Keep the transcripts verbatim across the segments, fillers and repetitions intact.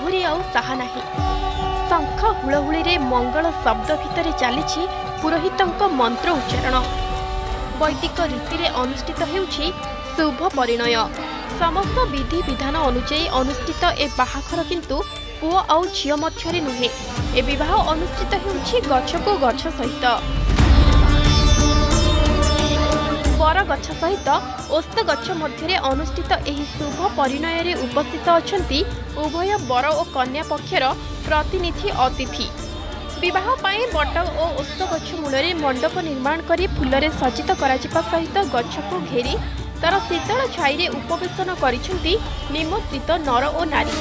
ଆହୁରି ଆଉ ସାହା ନାହିଁ। शंख हुलहुली रे मंगल शब्द भितर चली पुरोहितंक मंत्र उच्चारण। वैदिक रीति रे अनुष्ठित हेउछि शुभ परिणय। समस्त विधि विधान अनुଯାयी अनुष्ठित ए बाहाघर किंतु पुओ आउ झियो मध्यरे नुहे। ए विवाह अनुष्ठित हेउछि गछ को गछ सहित। बर गछ सहित ओस्त गछ मध्यरे अनुष्ठित एही शुभ परिणय रे उपस्थित अछंती उभय बर और कन्या पक्षर प्रतिनिधि अतिथि। विवाह पाई बट और ओस्त गछ मूलरे मंडप निर्माण करी फुलरे सज्जित कराजिबा सहित गछ को घेरी तार शीतल छाई रे उपवेशन करिसेंती निमंत्रित नर और नारी।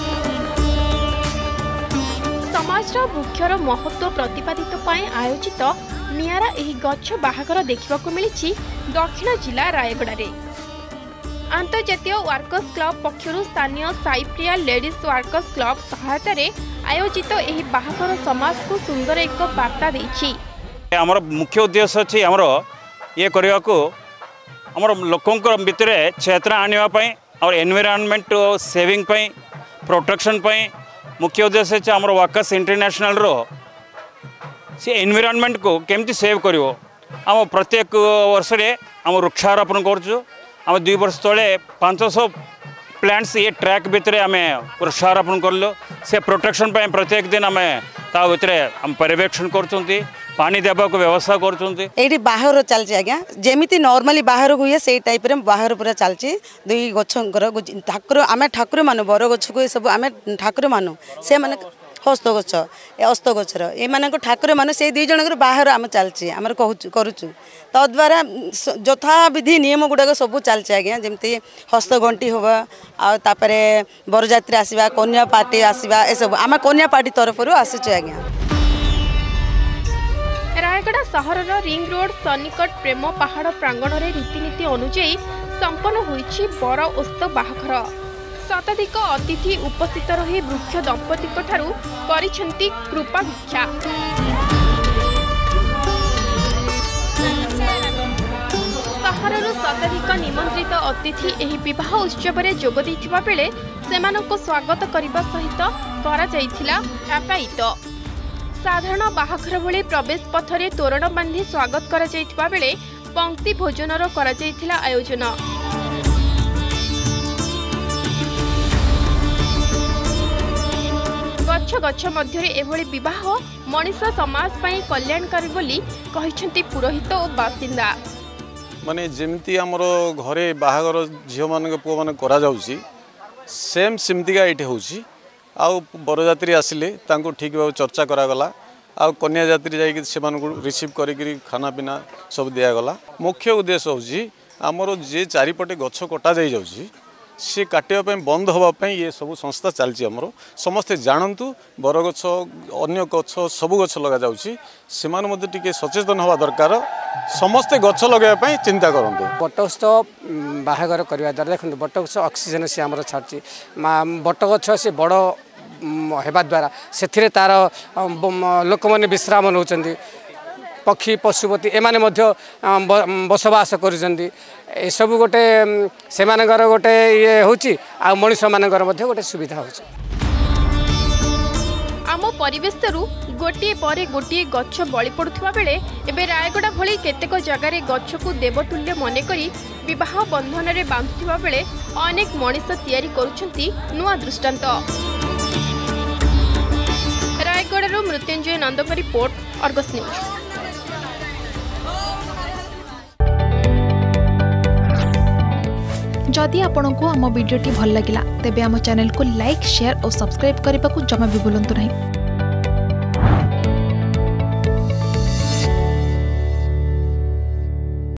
समाजर वृक्षर महत्व प्रतिपादित पाई आयोजित नियारा एही गछ बाहाघर देखिबाकू मिलिछि दक्षिण जिला रायगड़ा रे। अंतर्जातीय वर्कर्स क्लब पक्षरु स्थानीय साइप्रिया लेडीज वर्कर्स क्लब सहायता रे आयोजित एही बाहाघर समाज को सुंदर एक वार्ता देछि। हमर मुख्य उद्देश्य अछि हमर ये करिया को हमर लोकन भितर क्षेत्र आनिबा पई और एनवायरनमेंट सेविंग पई प्रोटेक्शन पई मुख्य उद्देश्य अछि हमर वर्कर्स इंटरनेशनल रो से एनवायरनमेंट को केमती सेव करिवो। हम प्रत्येक वर्ष रे हम वृक्षारोपण करछु। हम दुई वर्ष तले पाँच सौ प्लांट्स ये ट्रैक भितर आम वृक्षारोपण करलु। से प्रोटेक्शन पे प्रत्येक दिन आम ता भितर हम पर्यवेक्षण करछुंती पानी देबा को व्यवस्था करछुंती। एठी बाहर चलछि आज्ञा जेमिति नॉर्मली बाहर हुए से टाइप रे बाहर पूरा चलछि। दुई गछंकर ठाकुर आमे ठाकुर मानु बर गछ को सब आमे ठाकुर मानु से माने हस्त गछ ए अस्त गछर ए माने को ठाकुर मानु से दुई जनकर बाहर आम चलछि हमर कहू करूछु। तद्वारा यथा विधि नियम गुड़ाक सब चलছে आज्ञा जेमती हस्त घंटी होबा आ तापरे बरजात्री आसीबा कन्या पार्टी आसीबा ए सब आम कन्या पार्टी तरफ आसीछु आज्ञा। रायगड़ा सहर रिंग रोड सन्निकट प्रेम पहाड़ प्रांगण रे रीतिनीति अनुଯାयी संपन्न होईछि बर ओस्त बाहाघर। शताधिक अतिथि उपस्थित रही वृक्ष दंपति ठारू करिसेंती कृपा भिक्षा। सहरर शताधिक निमंत्रित अतिथि एही विवाह उत्सव रे जोग दैथिबा बेले सेमानक स्वागत करिबा सहित करा जायथिला आपायित। साधारण बाहाघर भली प्रवेश पथरे तोरण बांधी स्वागत करा जायथिबा बेले पंक्ति भोजनर करा जायथिला आयोजन। गछ गछ मध्यरे एभली विवाह मनीष समाज पई कल्याणकारी बोली कहिसेंती पुरोहित और बासिंदा। माने जेमती हमर घरे बाहागर झियो मान पुओ मान करा जाउची सेम सिमतिका एठी होउची। आ बरजात्री आसिले तांको ठीक भाव चर्चा करा गला। आ कन्या जात्री जाई से मानको रिसीव करी करी खाना पीना सब दिया गला। मुख्य उद्देश्य होउची हमर जे चारिपटे गछ कटा जाई जाउची से काटिया बंद होगा ये सब संस्था चलती। आमर समस्ते जानतु बरगछ अन्य गछ सब गछ लगा जाउची से टे सचेतन हवा दरकार। समस्ते गछ लगे चिंता करते। बटगछ बाहागर करने द्वारा देखते बटगछ ऑक्सीजन से आमर छाड़ी बटगछ से बड़ होगा द्वारा से तार लोक मैंने विश्राम नौ पक्षी पशुपति एमाने मध्य बसवास करुचंदी सब गोटे से गोटे ये होची आ मनुष्य मानकर मध्य गोटे सुविधा होची। आम परिवेशरू गोटे पर गोटे गछ बळी पड़ुवा बेले एबे रायगड़ा भली केतेक जगार गछ को देवतुल्य मनेकरी विवाह बंधन रे बांधुवा बेले अनेक मनीष तैयारी करुछंती नुआ दृष्टांत। रायगड़ारू मृत्युंजय नंदक रिपोर्ट अर्गस न्यूज। जदि आपंक आम भिडी भल लगा तेब आम चैनल को लाइक शेयर और सब्सक्राइब करने को जमा भी भूलु नहीं।